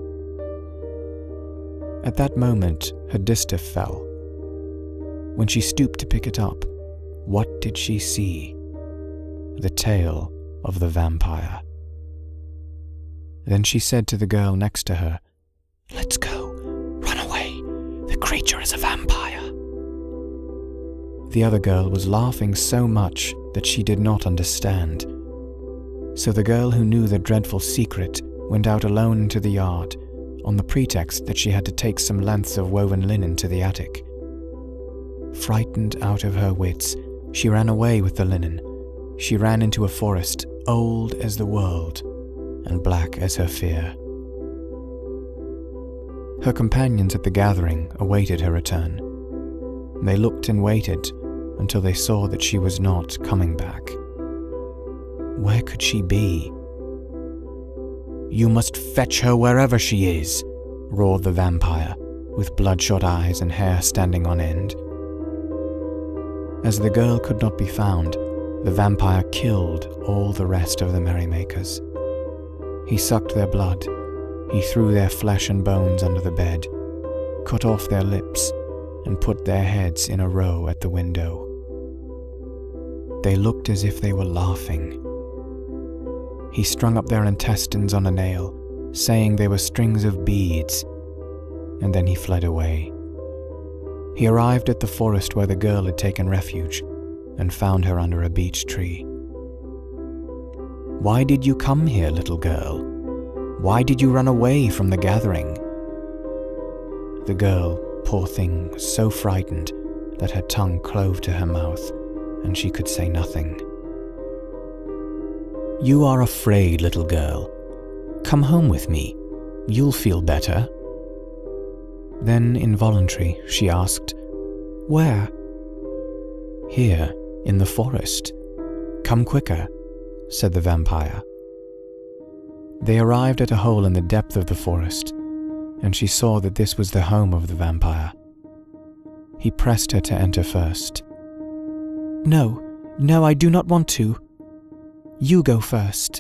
At that moment, her distaff fell. When she stooped to pick it up, what did she see? The tail of the vampire. Then she said to the girl next to her, "Let's go. Run away. The creature is a vampire." The other girl was laughing so much that she did not understand. So the girl who knew the dreadful secret went out alone into the yard, on the pretext that she had to take some lengths of woven linen to the attic. Frightened out of her wits, she ran away with the linen. She ran into a forest, old as the world, and black as her fear. Her companions at the gathering awaited her return. They looked and waited until they saw that she was not coming back. Where could she be? "You must fetch her wherever she is," roared the vampire, with bloodshot eyes and hair standing on end. As the girl could not be found, the vampire killed all the rest of the merrymakers. He sucked their blood, he threw their flesh and bones under the bed, cut off their lips, and put their heads in a row at the window. They looked as if they were laughing. He strung up their intestines on a nail, saying they were strings of beads, and then he fled away. He arrived at the forest where the girl had taken refuge, and found her under a beech tree. "Why did you come here, little girl? Why did you run away from the gathering?" The girl, poor thing, was so frightened that her tongue clove to her mouth, and she could say nothing. "You are afraid, little girl. Come home with me. You'll feel better." Then, involuntarily, she asked, "Where?" "Here, in the forest. Come quicker," said the vampire. They arrived at a hole in the depth of the forest, and she saw that this was the home of the vampire. He pressed her to enter first. No, I do not want to. You go first."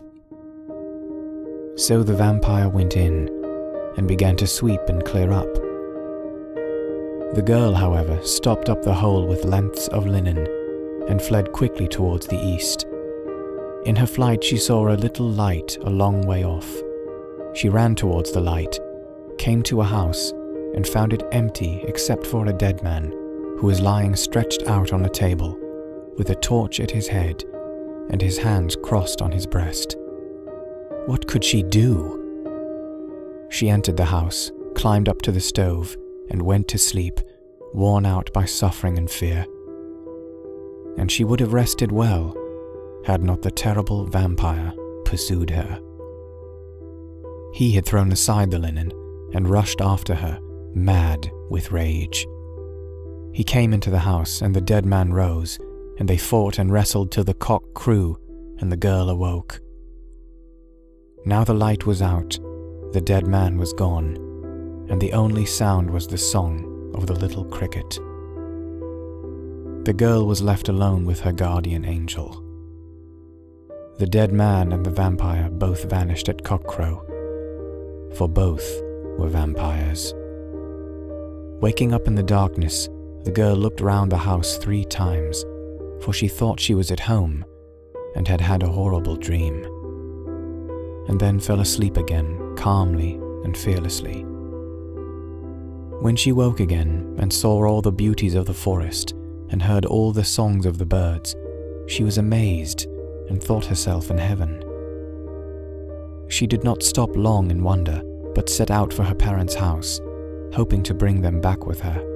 So the vampire went in, and began to sweep and clear up. The girl, however, stopped up the hole with lengths of linen, and fled quickly towards the east. In her flight she saw a little light a long way off. She ran towards the light, came to a house, and found it empty except for a dead man, who was lying stretched out on a table, with a torch at his head, and his hands crossed on his breast. What could she do? She entered the house, climbed up to the stove, and went to sleep, worn out by suffering and fear. And she would have rested well, had not the terrible vampire pursued her. He had thrown aside the linen, and rushed after her, mad with rage. He came into the house, and the dead man rose, and they fought and wrestled till the cock crew, and the girl awoke. Now the light was out, the dead man was gone, and the only sound was the song of the little cricket. The girl was left alone with her guardian angel. The dead man and the vampire both vanished at cockcrow, for both were vampires. Waking up in the darkness, the girl looked round the house 3 times, for she thought she was at home and had had a horrible dream, and then fell asleep again, calmly and fearlessly. When she woke again and saw all the beauties of the forest and heard all the songs of the birds, she was amazed and thought herself in heaven. She did not stop long in wonder, but set out for her parents' house, hoping to bring them back with her.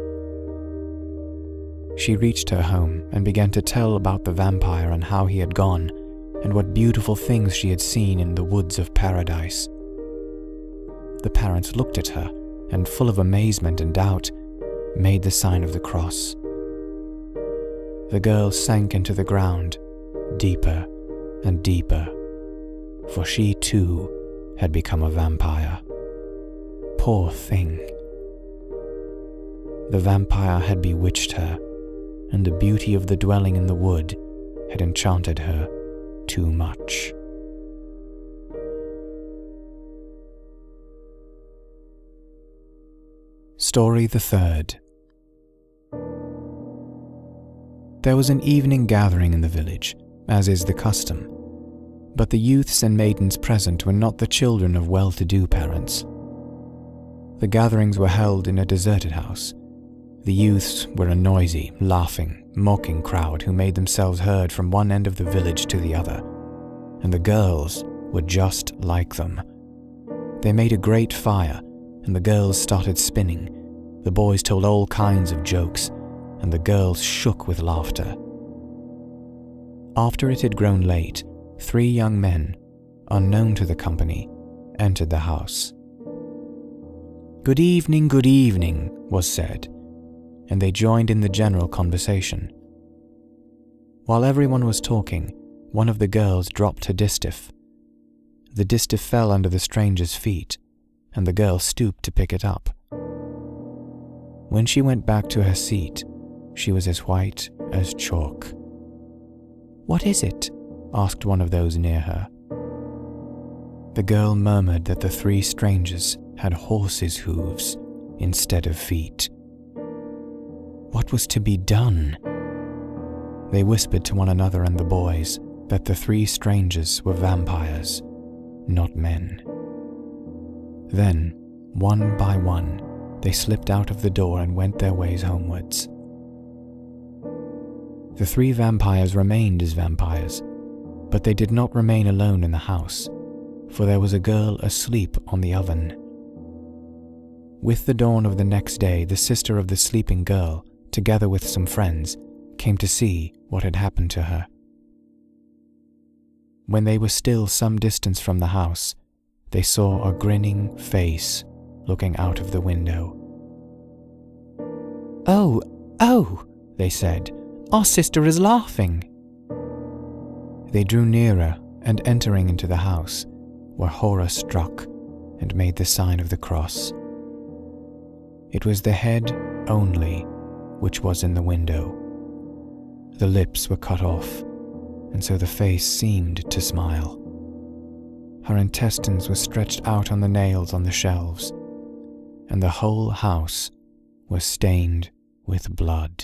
She reached her home and began to tell about the vampire and how he had gone, and what beautiful things she had seen in the woods of paradise. The parents looked at her, and full of amazement and doubt, made the sign of the cross. The girl sank into the ground, deeper and deeper, for she too had become a vampire. Poor thing. The vampire had bewitched her, and the beauty of the dwelling in the wood had enchanted her too much. Story the Third. There was an evening gathering in the village, as is the custom, but the youths and maidens present were not the children of well-to-do parents. The gatherings were held in a deserted house. The youths were a noisy, laughing, mocking crowd who made themselves heard from one end of the village to the other, and the girls were just like them. They made a great fire, and the girls started spinning. The boys told all kinds of jokes, and the girls shook with laughter. After it had grown late, 3 young men, unknown to the company, entered the house. good evening," was said, and they joined in the general conversation. While everyone was talking, one of the girls dropped her distaff. The distaff fell under the stranger's feet, and the girl stooped to pick it up. When she went back to her seat, she was as white as chalk. "What is it?" asked one of those near her. The girl murmured that the three strangers had horses' hooves instead of feet. What was to be done? They whispered to one another and the boys that the three strangers were vampires, not men. Then, one by one, they slipped out of the door and went their ways homewards. The three vampires remained as vampires, but they did not remain alone in the house, for there was a girl asleep on the oven. With the dawn of the next day, the sister of the sleeping girl, together with some friends, came to see what had happened to her. When they were still some distance from the house, they saw a grinning face looking out of the window. "Oh, oh," they said, "our sister is laughing." They drew nearer, and entering into the house, were horror-struck and made the sign of the cross. It was the head only which was in the window. The lips were cut off, and so the face seemed to smile. Her intestines were stretched out on the nails on the shelves, and the whole house was stained with blood.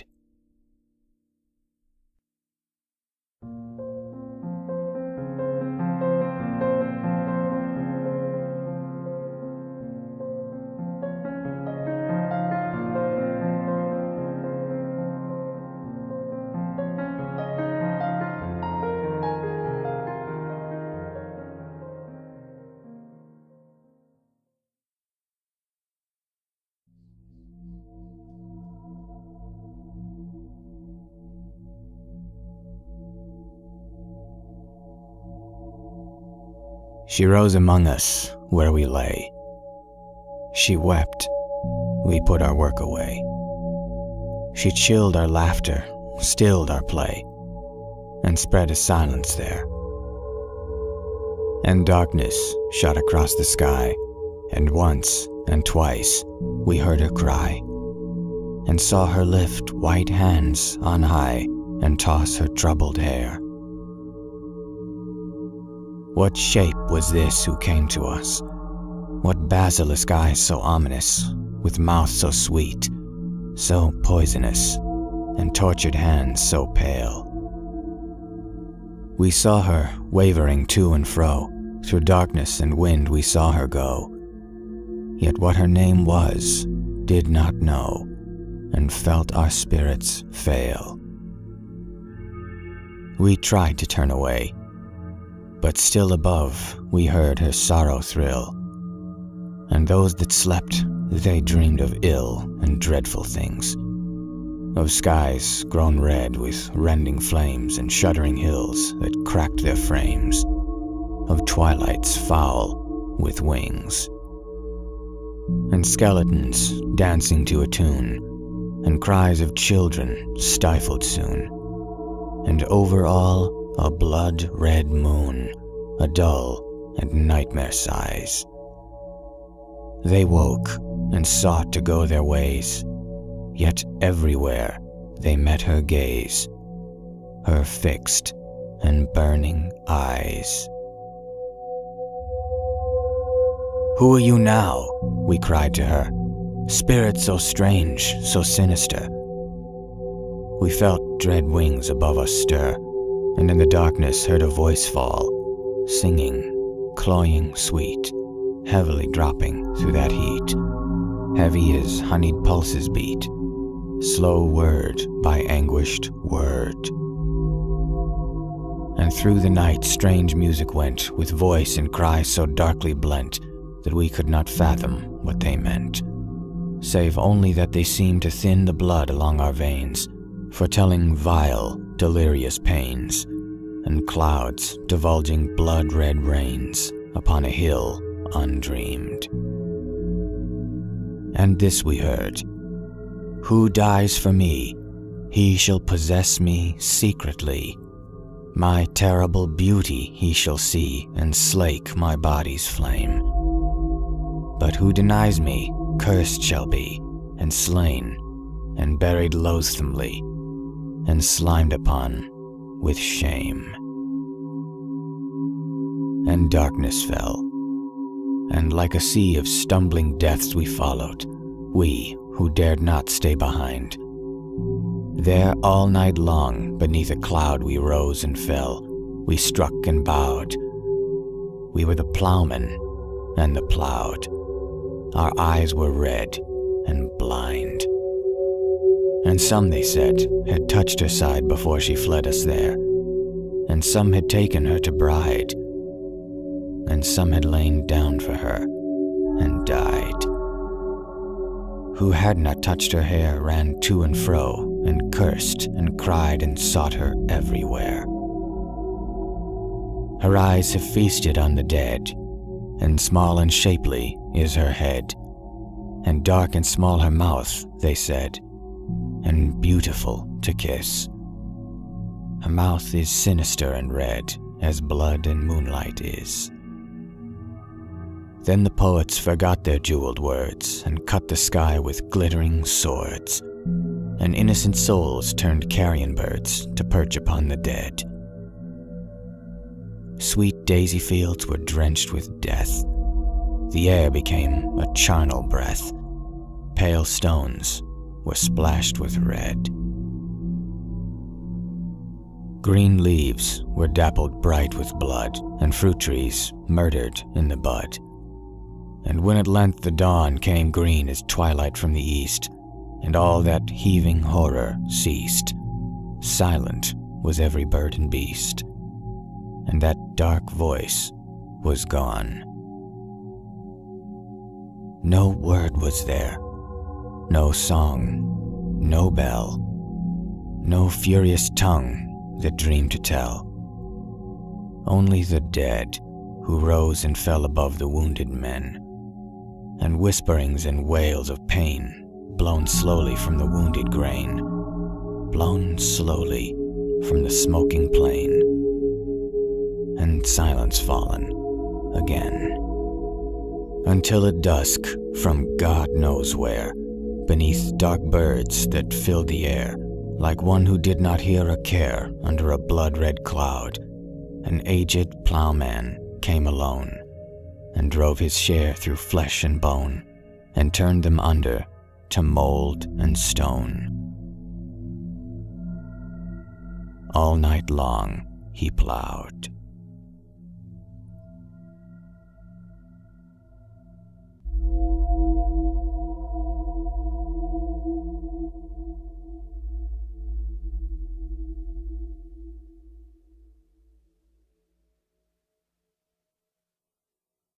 She rose among us where we lay. She wept. We put our work away. She chilled our laughter, stilled our play, and spread a silence there. And darkness shot across the sky, and once and twice we heard her cry, and saw her lift white hands on high and toss her troubled hair. What shape was this who came to us? What basilisk eyes so ominous, with mouth so sweet, so poisonous, and tortured hands so pale? We saw her wavering to and fro, through darkness and wind we saw her go. Yet what her name was, did not know, and felt our spirits fail. We tried to turn away, but still above we heard her sorrow thrill, and those that slept, they dreamed of ill and dreadful things, of skies grown red with rending flames and shuddering hills that cracked their frames, of twilights foul with wings, and skeletons dancing to a tune, and cries of children stifled soon, and over all a blood-red moon, a dull and nightmare size. They woke and sought to go their ways, yet everywhere they met her gaze, her fixed and burning eyes. "Who are you now?" we cried to her, "spirit so strange, so sinister." We felt dread wings above us stir, and in the darkness heard a voice fall, singing, cloying sweet, heavily dropping through that heat, heavy as honeyed pulses beat, slow word by anguished word. And through the night strange music went, with voice and cry so darkly blent that we could not fathom what they meant, save only that they seemed to thin the blood along our veins, foretelling vile, delirious pains, and clouds divulging blood-red rains upon a hill undreamed. And this we heard: "Who dies for me, he shall possess me secretly. My terrible beauty he shall see and slake my body's flame. But who denies me, cursed shall be, and slain, and buried loathsomely, and slimed upon with shame. And darkness fell, and like a sea of stumbling deaths we followed, we who dared not stay behind. There all night long beneath a cloud we rose and fell, we struck and bowed. We were the plowmen and the plowed. Our eyes were red and blind. And some, they said, had touched her side before she fled us there, and some had taken her to bride, and some had lain down for her and died. Who had not touched her hair ran to and fro, and cursed and cried and sought her everywhere. Her eyes have feasted on the dead, and small and shapely is her head, and dark and small her mouth, they said, and beautiful to kiss. Her mouth is sinister and red, as blood and moonlight is. Then the poets forgot their jeweled words, and cut the sky with glittering swords, and innocent souls turned carrion birds to perch upon the dead. Sweet daisy fields were drenched with death. The air became a charnel breath. Pale stones were splashed with red. Green leaves were dappled bright with blood, and fruit trees murdered in the bud. And when at length the dawn came green as twilight from the east, and all that heaving horror ceased, silent was every bird and beast, and that dark voice was gone. No word was there, no song, no bell, no furious tongue that dreamed to tell. Only the dead who rose and fell above the wounded men, and whisperings and wails of pain blown slowly from the wounded grain, blown slowly from the smoking plain, and silence fallen again. Until at dusk, from God knows where, beneath dark birds that filled the air, like one who did not hear or care under a blood-red cloud, an aged plowman came alone, and drove his share through flesh and bone, and turned them under to mold and stone. All night long he plowed.